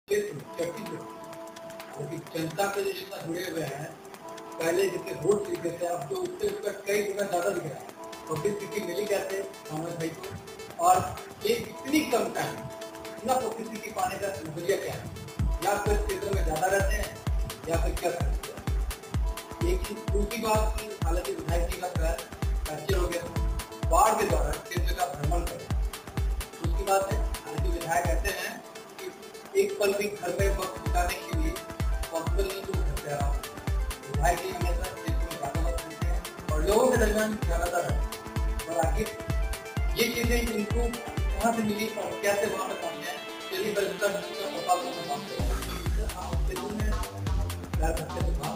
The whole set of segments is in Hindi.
जनता के जो जितना जुड़े हुए हैं पहले जितने वोट सीखे थे अब तो उसका कई गुना ज्यादा दिख रहा है। पब्लिसिटी मिली कैसे मोहम्मद भाई को, और ये इतनी कम टाइम इतना पब्लिसिटी पाने का नजरिया क्या है? या फिर क्षेत्र में ज्यादा रहते हैं या फिर क्या करते हैं? एक दूसरी बात की हालांकि विधायक जी का कैप्चर हो गया बाढ़ के दौरान क्षेत्र का भ्रमण करें। दूसरी बात है हालांकि विधायक कहते हैं कि एक पल भी घर में वक्त बिताने के लिए पॉसिबल नहीं तो घर पे आओ। विधायक जी हमेशा क्षेत्र में ज्यादा वक्त देते हैं और लोगों के दरमियान ज्यादातर रहते हैं। और आखिर ये चीजें इनको कहाँ से मिली और कैसे वहाँ पर पहुँचे हैं, चलिए बल्कि पता होना बात करें। आप क्षेत्र में क्या करते हैं बात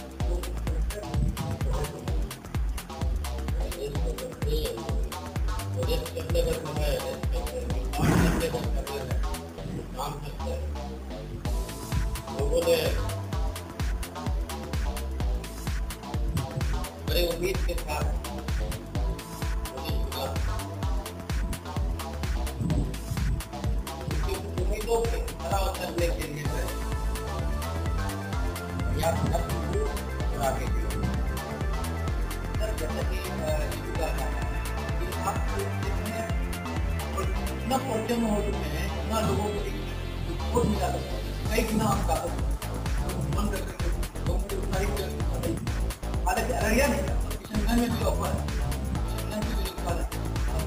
करने का समय काम करते हैं लोगों ने बड़े उम्मीद के साथ उम्मीदों के खरा उतरने के लिए या आगे जैसे कि इतना परिचय में हो चुके हैं, इतना लोगों को वोट मिला था, कई गुना हम का मन करते थे लोगों को सारी हालांकि अररिया नहीं था, किशनगंज में भी ऑफर है, किशनगंज में भी लोकपाल है।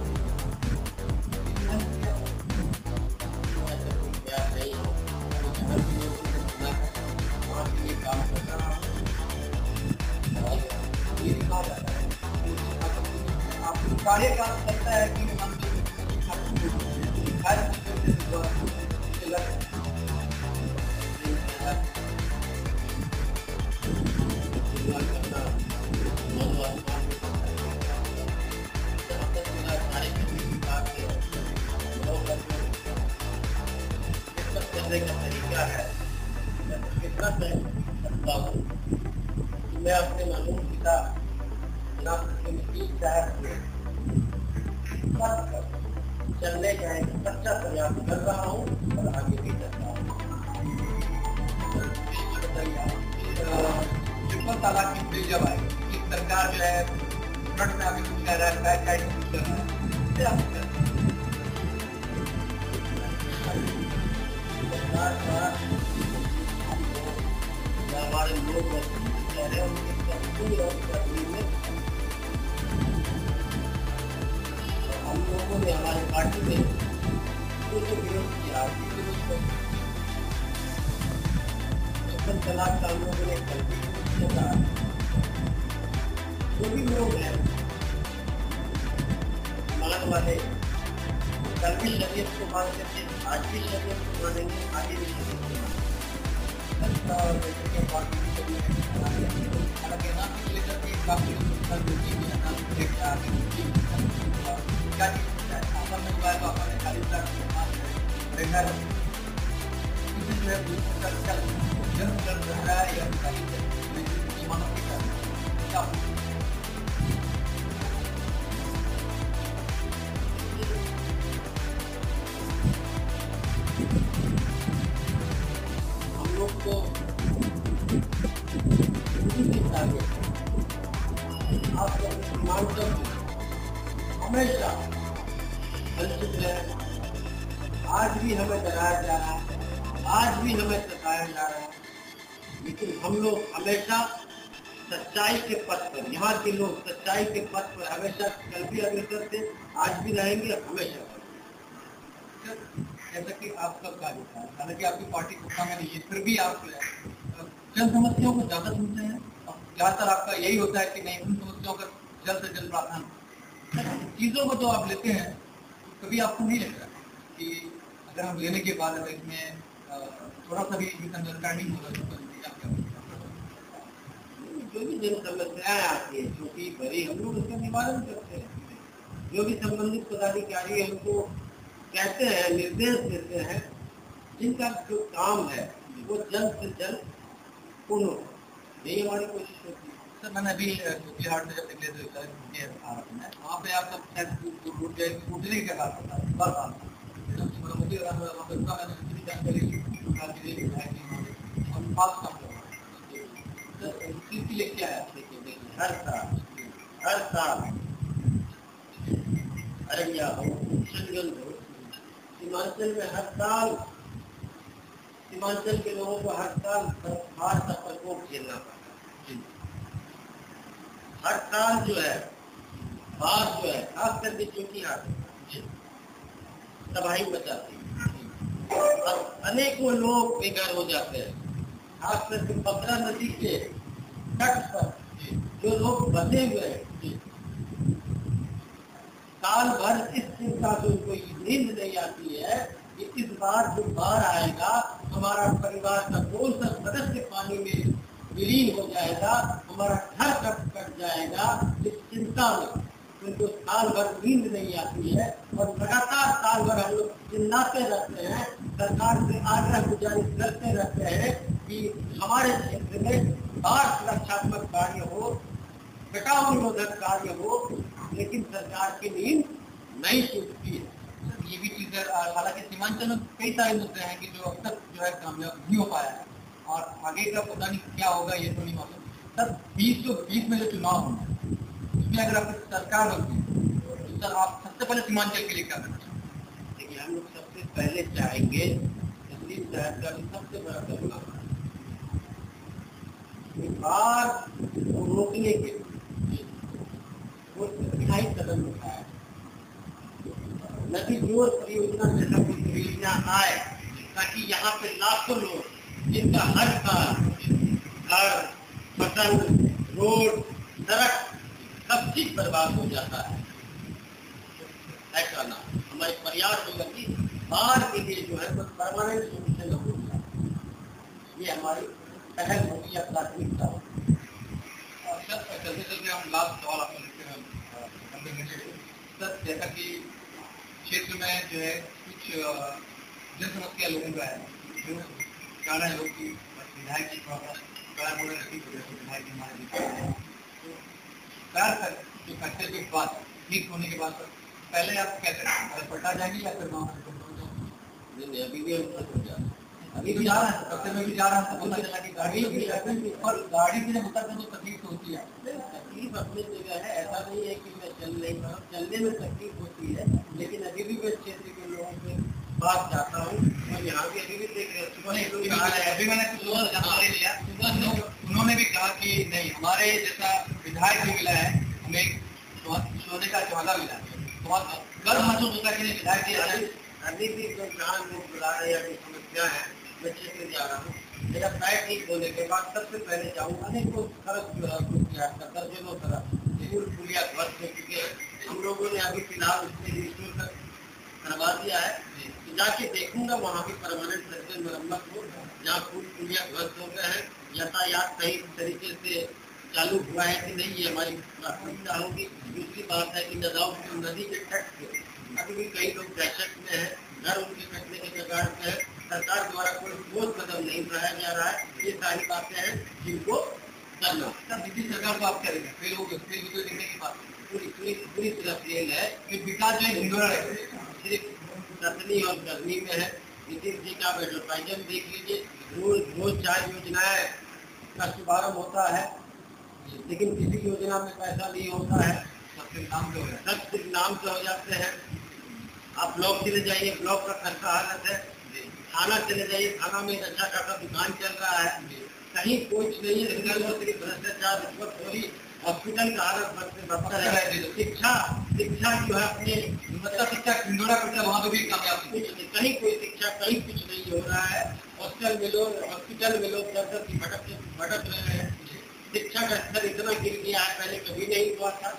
काम कर रहा हूँ ये कहा जाता है आपको कार्यकाल लगता है कि करने का तरीका है कितना सकता हूँ मैं अपने मालूम पिता चलने का एक सच्चा प्रयास कर रहा हूँ और आगे भी करता हूँ। ट्रिपल तलाक की बिल जब आई सरकार जो है फ्रंट में अभी कुछ कह रहा है बैक साइड कुछ कर रहा है हमारे लोग कह रहे हैं हम लोगों ने हमारी पार्टी में कुछ विरोध किया ट्रिपल तलाक का हम लोगों ने जो भी लोग हैं मान वाले कल भी शरीयत को मानते थे आज भी शरीयत को मानेंगे आगे भी शरीयत को हम लोग को आप हमेशा वंचित है। आज भी हमें डराया जा रहा है, आज भी हमें सताया जा रहा है, लेकिन हम लोग हमेशा सच्चाई के पथ पर, यहाँ के लोग सच्चाई के पथ पर हमेशा कल भी अग्रसर थे, आज भी रहेंगे, हमेशा। जैसा कि आपका कार्य था, हालांकि आपकी पार्टी सत्ता में नहीं है, फिर भी आप जन समस्याओं को ज्यादा सुनते हैं और ज्यादातर आपका यही होता है कि नहीं उन समस्याओं का जल्द से जल्द प्रावधान। चीजों को जो आप लेते हैं कभी आपको नहीं लगता कि अगर हम लेने के बाद अगर इसमें थोड़ा सा भी मिसअंडरस्टैंडिंग होगा जो भी जन समस्याएं आती है छोटी बड़ी हम लोग उसका निवारण करते हैं। जो भी संबंधित पदाधिकारी हमको कहते हैं निर्देश देते हैं जिनका जो काम है वो जल्द से जल्द पूर्ण हो, यही हमारी कोशिश होती है। सर मैंने अभी बिहार में जब निकले थे वहाँ पे आप सब टूटने के बाद पास काम करना किसके लिए क्या है? हर साल अररिया हो, किशनगंज हो, सीमांचल में हर साल सीमांचल के लोगों को हर साल बाढ़ का प्रकोप झेलना पड़ता है। हर साल जो है बाढ़ जो है खास करके चौकीहाट तबाही मचाती है और अनेकों लोग बेघर हो जाते हैं। खास करके बकरा नदी के तट पर जो लोग बसे हुए हैं, साल भर इस चिंता से उनको नींद नहीं आती है कि इस बार जो बाढ़ आएगा हमारा परिवार का कौन सा सदस्य पानी में विलीन हो जाएगा, हमारा घर कब कट जाएगा। इस चिंता में उनको साल भर नींद नहीं आती है और लगातार साल भर हम लोग चिल्लाते रहते हैं, सरकार से आग्रह गुजारिश करते रहते हैं कि हमारे क्षेत्र में बाढ़ सुरक्षात्मक कार्य हो, कटाव निरोधक कार्य हो, लेकिन सरकार की नींद नहीं टूटती है। ये भी चीज है। हालांकि सीमांचल में कई सारे मुद्दे हैं कि जो अब तक जो है कामयाब नहीं हो पाया है और आगे का पता नहीं क्या होगा, ये तो नहीं मालूम। सर 2020 में जो चुनाव होना है उसमें अगर आपकी सरकार बनती है तो सर आप सबसे पहले सीमांचल के लिए क्या करना चाहेंगे? देखिए, हम लोग सबसे पहले चाहेंगे तहसील शहर का भी सबसे बड़ा परिणाम बाढ़ को रोकने के लिए वो स्थायी कदम उठाया। नदी जोड़ परियोजना जैसा कोई परियोजना आए ताकि यहाँ पे लाखों लोग जिनका हर साल घर, फसल, रोड, सड़क सब चीज बर्बाद हो जाता है। ऐसा ना हमारे प्रयास होगा कि बाढ़ के लिए जो है परमानेंट सोल्यूशन हो जाए। ये हमारी पहल होगी या प्राथमिकता होगी। सर चलते चलते हम लास्ट सवाल आपको लेते हैं सर, जैसा कि क्षेत्र में जो है कुछ जन समस्या लोगों का है, जो कहना है लोग कि विधायक जी थोड़ा सा ठीक हो गया, विधायक जी हमारे कार जो खर्चे के बाद ठीक होने के बाद पहले आप क्या करें, पलटा जाएंगे या फिर वहाँ नहीं, अभी भी हम फंस जाते हैं। अभी भी जा रहा है, रास्ते में भी जा रहा है, पता चला कि गाड़ी और गाड़ी से जब उतरते तो तकलीफ होती है। तकलीफ अपनी जगह है, ऐसा नहीं है कि मैं चल नहीं पा रहा, चलने में तकलीफ होती है, लेकिन अभी भी मैं क्षेत्र के लोगों के पास जाता हूँ और यहाँ भी अभी भी देख रहे हैं। अभी मैंने कुछ लोगों से जानकारी लिया, उन्होंने भी कहा कि नहीं हमारे जैसा विधायक भी मिला है, हमें सोने का चौधा मिला है, बहुत गर्व महसूस होता है कि विधायक जी अभी भी जो जहाँ लोग बुला रहे हैं, समस्या है, मैं क्षेत्र जा रहा हूँ। मेरा पैर ठीक होने के बाद सबसे पहले जाऊँगा। अनेकों सड़क दर्जनों सड़क स्कूल पुलिया ध्वस्त हो चुके हैं। हम लोगों ने अभी फिलहाल उसमें रिस्टोर तक करवा दिया है, तो जाके देखूंगा वहाँ भी परमानेंट सर्कल मरम्मत हो, जहाँ पुल पुलिया ध्वस्त हो गए हैं, यातायात सही तरीके से चालू हुआ है कि नहीं, ये हमारी प्राथमिकता होगी। दूसरी बात है कि नदी के तट पे अभी भी कई लोग दहशत में है, घर उनके कटने के कगार पे है, सरकार द्वारा कोई ठोस कदम नहीं उठाया जा रहा है। ये सारी बातें हैं जिनको करना। नीतीश सरकार को आप क्या देंगे? फेल हो गए, फेल हो देखने की बात पूरी तरह फेल है। विकास जो है ढिंडोरा है, सिर्फ रतनी और गर्मी में है। नीतीश जी का एडवर्टाइजमेंट देख लीजिए, रोज 4 योजनाएं का शुभारम्भ होता है, लेकिन किसी योजना में पैसा नहीं होता है, सब सिर्फ नाम से हो जाते हैं। आप ब्लॉक चले जाइए, ब्लॉक का खर्चा हालत है। थाना चले जाइए, थाना में अच्छा खासा दुकान चल रहा है, कहीं कुछ नहीं है, सिर्फ भ्रष्टाचार, रिश्वतखोरी। हॉस्पिटल का हालत बदतर है। शिक्षा जो है अपने मतलब शिक्षा ढिंडोरा पड़ता है, वहाँ पे भी कामयाब कुछ नहीं, कहीं कोई शिक्षा कहीं कुछ नहीं हो रहा है। हॉस्पिटल में लोग दर की भटक रहे हैं। शिक्षा का स्तर इतना गिर गया है, पहले कभी नहीं हुआ था।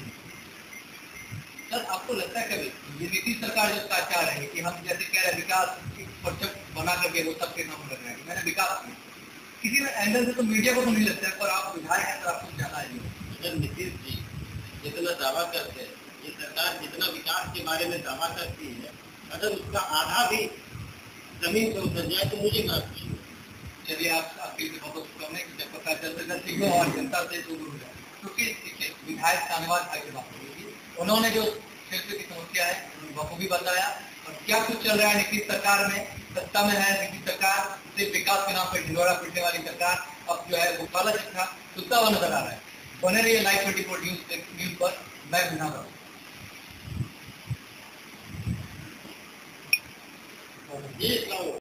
सर आपको लगता है कभी ये नीतीश सरकार जो चाह रही है कि हम जैसे कह रहे हैं विकास प्रोजेक्ट बना करके वो सबके नाम लग रहे हैं, मैंने विकास किसी एंगल से तो मीडिया को तो नहीं लगता है, पर आप विधायक हैं तो आपको ज्यादा है। अगर नीतीश जी जितना दावा करते हैं, ये सरकार जितना विकास के बारे में दावा करती है, अगर उसका आधा भी जमीन से उतर जाए तो मुझे ना खुशी। चलिए आपके लिए बहुत कम है कि जब पता चलता और जनता से दूर हो जाए, क्योंकि विधायक धन्यवाद भाई से बात हुई थी, उन्होंने जो क्षेत्र की समस्या है उनको भी बताया अब क्या कुछ चल रहा है नीतीश सरकार में, सत्ता में है नीतीश सरकार, सिर्फ विकास के नाम पर ढिंडोरा पीटने वाली सरकार अब जो है वो काला चक्का सुलता हुआ नजर आ रहा है। बने रहिए लाइव 24 न्यूज पर। मैं मुन्ना ये